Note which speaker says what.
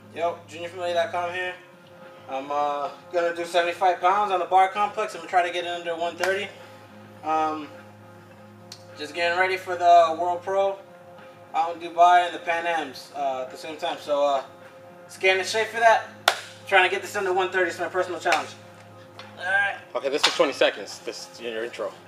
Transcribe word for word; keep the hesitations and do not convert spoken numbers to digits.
Speaker 1: Yo, junior familiar dot com here. I'm uh, gonna do seventy-five pounds on the bar complex. I'm gonna try to get it under one thirty. Um, just getting ready for the World Pro out in Dubai and the Pan Ams uh, at the same time. So uh, let's get in shape for that. Trying to get this under one thirty is my personal challenge. All right.
Speaker 2: Okay, this is twenty seconds. This is your intro.